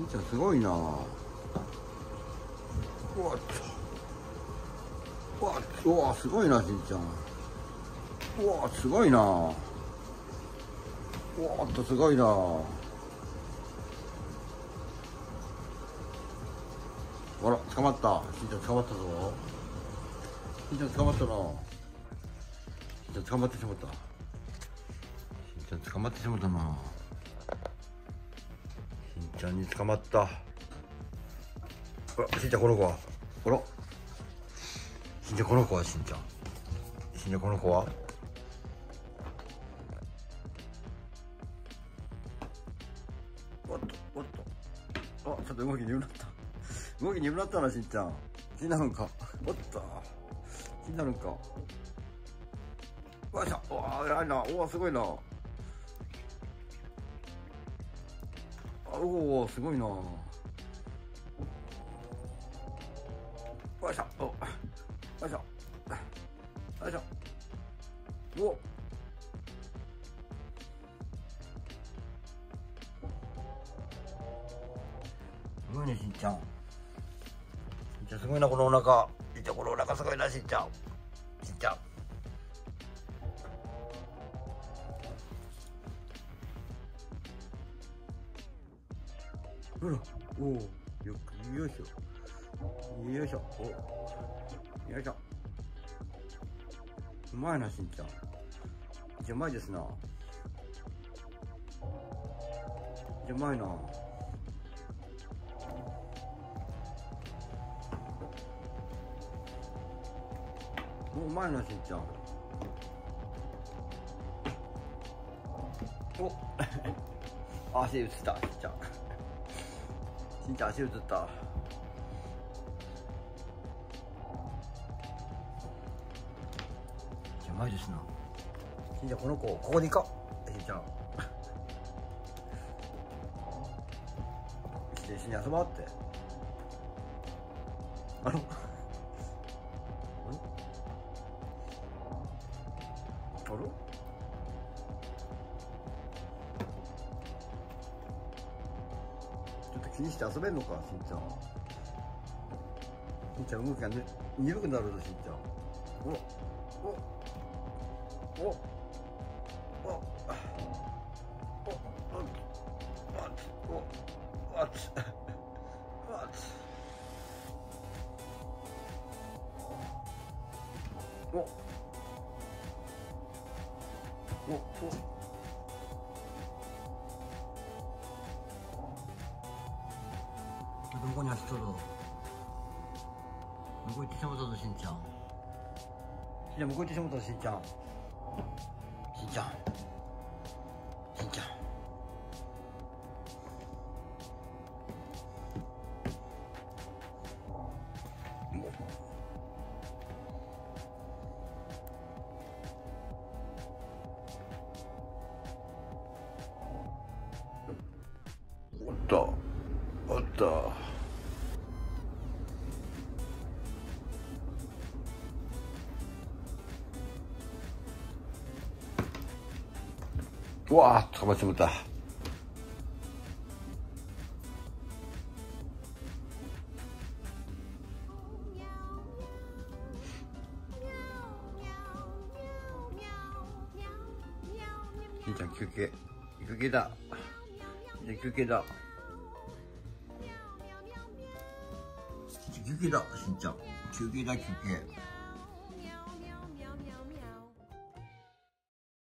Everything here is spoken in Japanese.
んちゃんすごいな。うわっと。うわすごいな、しんちゃん。うわすごいな。うわっとすごいな。あら、捕まった。しんちゃん捕まったぞ。しんちゃん捕まったな。しんちゃん捕まってしまった。しんちゃん捕まってしまったな。しんちゃんに捕まった。あら、しんちゃんこの子は。あら。しんちゃんこの子は、しんちゃん。しんちゃんこの子は。おっと、おっと。あ、ちょっと動き鈍くなった。動き鈍くなったな、しんちゃん。気になるんか。おっと。気になるんか。わっしゃ。おー、偉いな。おー、すごいな。おー、すごいな。わっしゃ。お、わっしゃ。わっしゃ。お。すごいね、しんちゃん。しんちゃんすごいな、このお腹。しんちゃん、このお腹すごいな、しんちゃん。しんちゃん。ほら、おお、よく、よいしょ。よいしょ。お。よいしょ。うまいな、しんちゃん。うまいですな。うまいな。うまいな、しんちゃん。お足映った、しんちゃん。しんちゃん、足映った。うまいですな。しんちゃん、この子、ここに行こう。しんちゃん。来て、一緒に遊ぼうって。あの。あれちょっと気にして遊べんのか、しんちゃん。しんちゃん動きがね、鈍くなるぞ、しんちゃん。おおおおおどこに走っとるの。向こう行ってしまったぞ、しんちゃん。しんちゃん、向こう行ってしまったぞ、しんちゃん。しんちゃん。しんちゃん。おっと。おっと。うわー、捕まってしまった。しんちゃん、休憩。休憩だ。休憩だ。休憩だ、しんちゃん。休憩だ、休憩。